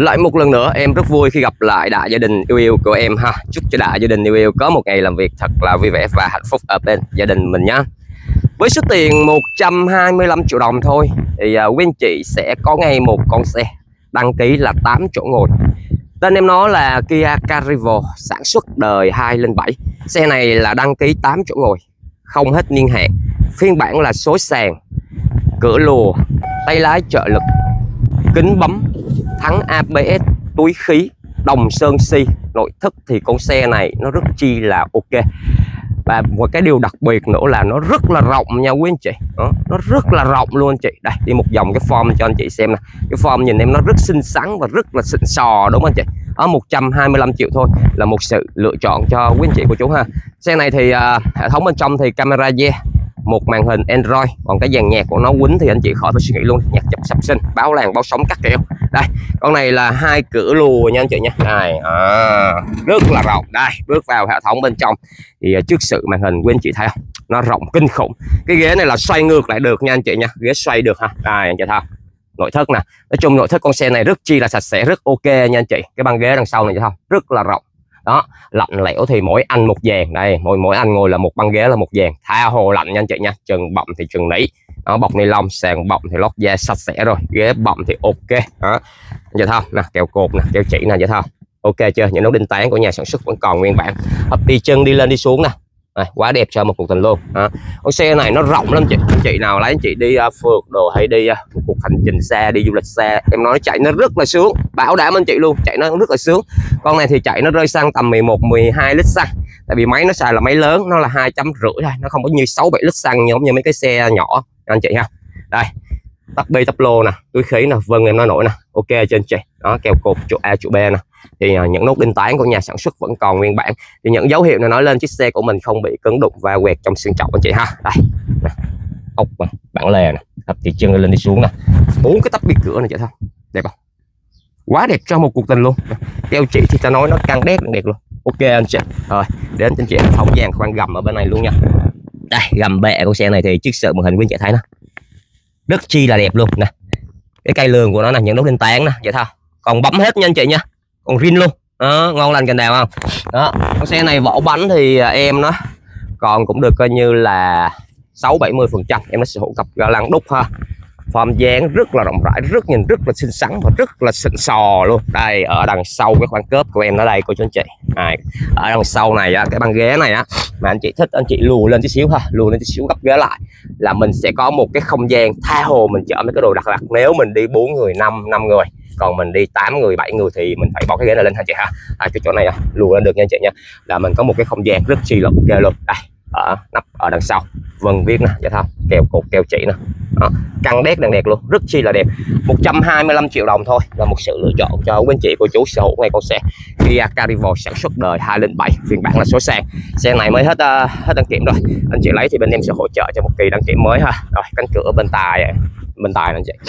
Lại một lần nữa em rất vui khi gặp lại đại gia đình yêu yêu của em ha. Chúc cho đại gia đình yêu yêu có một ngày làm việc thật là vui vẻ và hạnh phúc ở bên gia đình mình nhá. Với số tiền 125 triệu đồng thôi thì quý anh chị sẽ có ngay một con xe đăng ký là 8 chỗ ngồi. Tên em nó là Kia Carnival, sản xuất đời 2007. Xe này là đăng ký 8 chỗ ngồi, không hết niên hạn. Phiên bản là số sàn, cửa lùa, tay lái trợ lực, kính bấm, thắng ABS, túi khí, đồng sơn xi. Nội thất thì con xe này nó rất chi là ok. Và một cái điều đặc biệt nữa là nó rất là rộng nha quý anh chị. Nó rất là rộng luôn anh chị. Đây, đi một vòng cái form cho anh chị xem nè. Cái form nhìn em nó rất xinh xắn và rất là xịn sò đúng không anh chị. Ở 125 triệu thôi là một sự lựa chọn cho quý anh chị của chú ha. Xe này thì hệ thống bên trong thì camera một màn hình Android, còn cái dàn nhạc của nó quýnh thì anh chị khỏi phải suy nghĩ luôn, nhạc chập sập sinh, báo làng báo sóng các kiểu. Đây, con này là 2 cửa lùa nha anh chị nha. Này, rất là rộng. Đây, bước vào hệ thống bên trong thì trước sự màn hình quý anh chị thấy không, nó rộng kinh khủng. Cái ghế này là xoay ngược lại được nha anh chị nha, ghế xoay được ha. Đây anh chị thấy không, nội thất nè, nói chung nội thất con xe này rất chi là sạch sẽ, rất ok nha anh chị. Cái băng ghế đằng sau này thấy không, rất là rộng. Đó, lạnh lẽo thì mỗi anh một dàn. Đây, mỗi anh ngồi là một băng ghế là một dàn, tha hồ lạnh nha anh chị nha. Trần bọng thì trần nỉ, đó, bọc ni lông, sàn bọng thì lót da sạch sẽ rồi, ghế bọng thì ok. Đó, giờ thôi nè, kèo cột nè, kèo chỉ nè, giờ thôi ok chưa. Những nút đinh tán của nhà sản xuất vẫn còn nguyên bản, hấp đi chân đi lên đi xuống nè. Đây, quá đẹp cho một cuộc tình luôn. Con xe này nó rộng lắm chị. Anh chị nào lấy anh chị đi phượt đồ hay đi một cuộc hành trình xa, đi du lịch xa, em nói chạy nó rất là sướng, bảo đảm anh chị luôn, chạy nó rất là sướng. Con này thì chạy nó rơi xăng tầm 11-12 lít xăng, tại vì máy nó xài là máy lớn, nó là 2,5 thôi, nó không có như 6-7 lít xăng giống như mấy cái xe nhỏ anh chị ha. Đây, tắp bi tắp lô nè, túi khí nè, vân em nói nổi nè, ok cho anh chị. Đó, keo cột chỗ A chỗ B nè, thì những nút đinh tán của nhà sản xuất vẫn còn nguyên bản. Thì những dấu hiệu này nói lên chiếc xe của mình không bị cứng đụng và quẹt trong xương trọng anh chị ha. Đây nè, ốc nè, bản lề nè, hấp thì chân lên đi xuống nè, 4 cái tắp bi cửa này chị thấy không, đẹp không, quá đẹp cho một cuộc tình luôn. Keo chỉ thì ta nói nó căng đét đẹp luôn, ok anh chị. Rồi đến anh chị thống dàn khoan gầm ở bên này luôn nha. Đây, gầm bệ con xe này thì chiếc sợ màn hình quý anh chị thấy nó rất chi là đẹp luôn nè. Cái cây lường của nó là những nút đinh tán nè, vậy thôi, còn bấm hết nha anh chị nha, còn rin luôn. Đó, ngon lành cành đào không. Đó, con xe này vỏ bánh thì em nó còn cũng được coi như là 60-70%. Em nó sở hữu cặp ga lăng đúc ha, form dáng rất là rộng rãi, rất nhìn rất là xinh xắn và rất là xịn sò luôn. Đây, ở đằng sau cái khoang cốp của em nó đây cô chú anh chị. Đây, ở đằng sau này cái băng ghế này á, mà anh chị thích anh chị lùa lên tí xíu ha, lùa lên tí xíu gấp ghế lại là mình sẽ có một cái không gian tha hồ mình chở mấy cái đồ đặt nếu mình đi 4 người 5 người, còn mình đi 8 người 7 người thì mình phải bỏ cái ghế này lên ha chị ha. Cái chỗ này lùa lên được nha anh chị nha, là mình có một cái không gian rất chi là ok luôn. Đây, ở nắp ở đằng sau vân viết nè, dạ thôi, kèo cột kèo chỉ nè. Đó, căng đét đèn đẹp luôn, rất chi là đẹp. 125 triệu đồng thôi là một sự lựa chọn cho quý anh chị cô chú sở hữu ngay con xe Kia Carnival sản xuất đời 2007, phiên bản là số sàn. Xe này mới hết đăng kiểm rồi, anh chị lấy thì bên em sẽ hỗ trợ cho một kỳ đăng kiểm mới ha. Rồi, cánh cửa bên tài nè anh chị.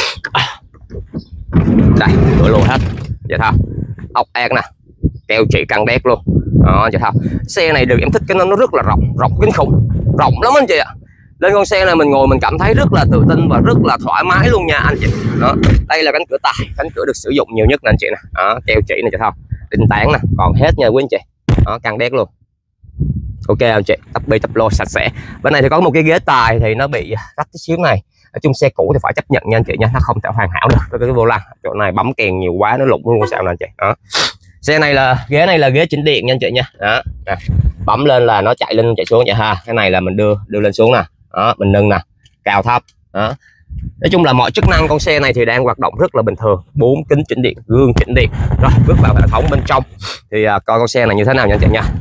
Đây, cửa lùa hết, vậy thôi, ốc ép nè, keo chỉ căng đét luôn. Đó, vậy thôi. Xe này được em thích cái nó rất là rộng kinh khủng, rộng lắm anh chị ạ. Lên con xe này mình ngồi mình cảm thấy rất là tự tin và rất là thoải mái luôn nha anh chị. Đó, đây là cánh cửa tài, cánh cửa được sử dụng nhiều nhất nè anh chị nè. Đó, keo chỉ này cho thôi, đinh tán nè, còn hết nha quý anh chị. Đó, căng đét luôn, ok anh chị, tắp bi tắp lô sạch sẽ. Bên này thì có một cái ghế tài thì nó bị rách tí xíu này, ở chung xe cũ thì phải chấp nhận nha anh chị nha, nó không thể hoàn hảo được. Cái vô lăng chỗ này bấm kèn nhiều quá nó lụng luôn sao nè anh chị. Đó, xe này là ghế chỉnh điện nha anh chị nha. Đó, bấm lên là nó chạy lên chạy xuống vậy ha. Cái này là mình đưa lên xuống nè. Đó, mình nâng nè, cao thấp. Đó, nói chung là mọi chức năng con xe này thì đang hoạt động rất là bình thường. 4 kính chỉnh điện, gương chỉnh điện. Rồi bước vào hệ thống bên trong thì coi con xe này như thế nào nha anh chị nha.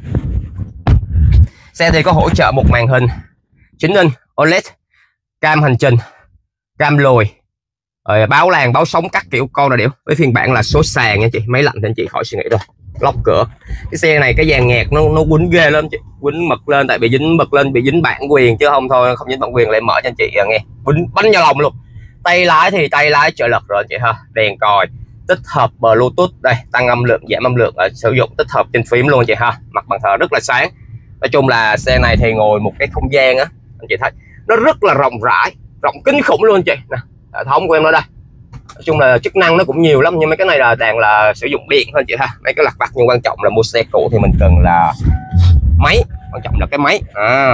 Xe thì có hỗ trợ một màn hình 9 inch OLED, cam hành trình, cam lùi, báo làng báo sóng các kiểu con là điểu. Với phiên bản là số sàn nha chị, máy lạnh thì anh chị khỏi suy nghĩ rồi. Lóc cửa, cái xe này cái dàn nhạc nó quýnh ghê lắm chị, quýnh mực lên, tại bị dính mực lên bị dính bản quyền chứ không thôi không dính bản quyền lại mở cho anh chị nghe, quýnh bánh vào lòng luôn. Tay lái thì tay lái trợ lực rồi anh chị ha, đèn còi tích hợp Bluetooth, đây tăng âm lượng giảm âm lượng, sử dụng tích hợp trên phím luôn anh chị ha. Mặt bàn thờ rất là sáng. Nói chung là xe này thì ngồi một cái không gian anh chị thấy nó rất là rộng rãi, rộng kinh khủng luôn anh chị nè. Hệ thống của em ở đây Nói chung là chức năng nó cũng nhiều lắm, nhưng mấy cái này là đèn là sử dụng điện thôi chị ha, mấy cái lặt vặt, nhưng quan trọng là mua xe cũ thì mình cần là máy, quan trọng là cái máy.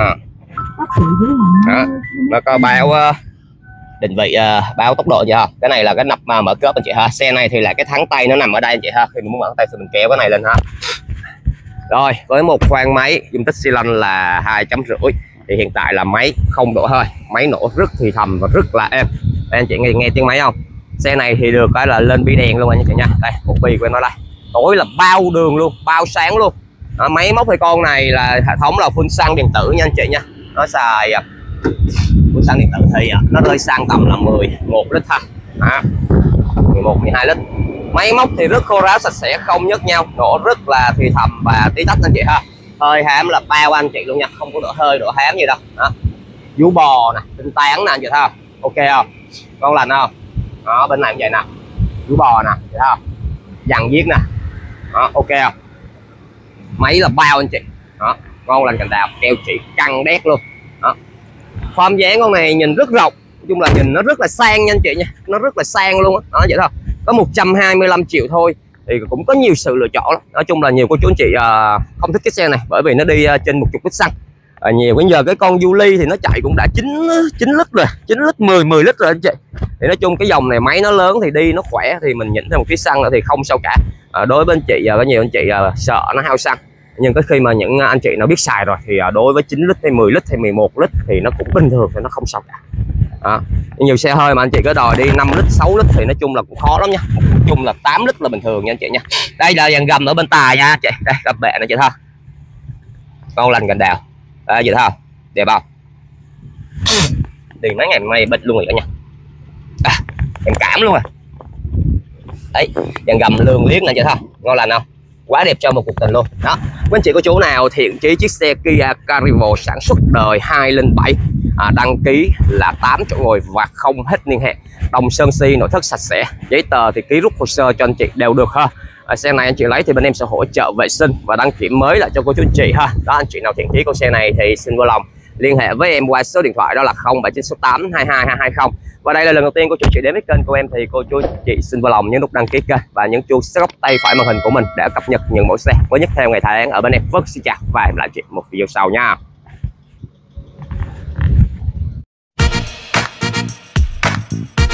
Đó. Nó có báo định vị, báo tốc độ chị ha. Cái này là cái nắp mở cốp anh chị ha. Xe này thì là cái thắng tay nó nằm ở đây anh chị ha, khi mình muốn mở tay thì mình kéo cái này lên ha. Rồi với một khoang máy dung tích xi lanh là 2,5 thì hiện tại là máy không đổ hơi, máy nổ rất thì thầm và rất là êm. Đây, anh chị nghe tiếng máy không? Xe này thì được cái là lên bi đèn luôn anh chị nha. Đây một bi của nó đây, tối là bao đường luôn, bao sáng luôn. Đó, máy móc thì con này là hệ thống là phun xăng điện tử nha anh chị nha. Nó xài phun xăng điện tử thì nó rơi xăng tầm là 11 lít ha. 11 12 lít. Máy móc thì rất khô ráo, sạch sẽ, không nhớt nhau, nổ rất là thì thầm và tí tách anh chị ha. Hơi hám là bao anh chị luôn nha, không có đổ hơi đổ hám gì đâu. Đó, vú bò nè, tinh tán nè anh chị thấy không? Ok không? Con lành không? Đó, bên này cũng vậy nè, vú bò nè, thấy không? Dằn viết nè. Đó, ok không? Máy là bao anh chị. Đó, ngon lành cành đào, keo chỉ căng đét luôn. Đó, form dáng con này nhìn rất rộng, nói chung là nhìn nó rất là sang nha anh chị nha, nó rất là sang luôn đó, vậy thôi. Có 125 triệu thôi thì cũng có nhiều sự lựa chọn lắm. Nói chung là nhiều cô chú anh chị không thích cái xe này bởi vì nó đi trên 10 lít xăng. Nhiều bây giờ cái con Yuli thì nó chạy cũng đã 9 lít rồi, 9 lít 10 lít rồi anh chị. Thì nói chung cái dòng này máy nó lớn thì đi nó khỏe, thì mình nhịn thêm một tí xăng nữa thì không sao cả. Đối với anh chị có nhiều anh chị sợ nó hao xăng, nhưng cái khi mà những anh chị nó biết xài rồi thì đối với 9 lít hay 10 lít hay 11 lít thì nó cũng bình thường, thì nó không sao cả. Nhiều xe hơi mà anh chị có đòi đi 5 lít 6 lít thì nói chung là cũng khó lắm nha. Nói chung là 8 lít là bình thường nha anh chị nha. Đây là dàn gầm ở bên tài nha chị, đây gầm bệ này chị thôi, con lành cành đào đây vậy thôi, đẹp không? Thì mấy ngày hôm nay bịch luôn rồi cả nhà, em cảm luôn rồi. Đấy, dàn gầm lường liếc này chị thôi, ngon lành không? Quá đẹp cho một cuộc tình luôn. Đó, quý anh chị cô chú nào thiện chí chiếc xe Kia Carnival sản xuất đời 2007, đăng ký là 8 chỗ ngồi và không hết niên hạn, đồng sơn si, nội thất sạch sẽ, giấy tờ thì ký rút hồ sơ cho anh chị đều được ha. Xe này anh chị lấy thì bên em sẽ hỗ trợ vệ sinh và đăng kiểm mới lại cho cô chú anh chị ha. Đó, anh chị nào thiện chí con xe này thì xin vui lòng liên hệ với em qua số điện thoại đó là 0798 22 220. Và đây là lần đầu tiên cô chú chị đến với kênh của em thì cô chú chị xin vui lòng nhấn nút đăng ký kênh và nhấn chuông góc tay phải màn hình của mình để cập nhật những mẫu xe mới nhất theo ngày tháng ở bên em. Vâng, xin chào và hẹn gặp lại chị một video sau nha.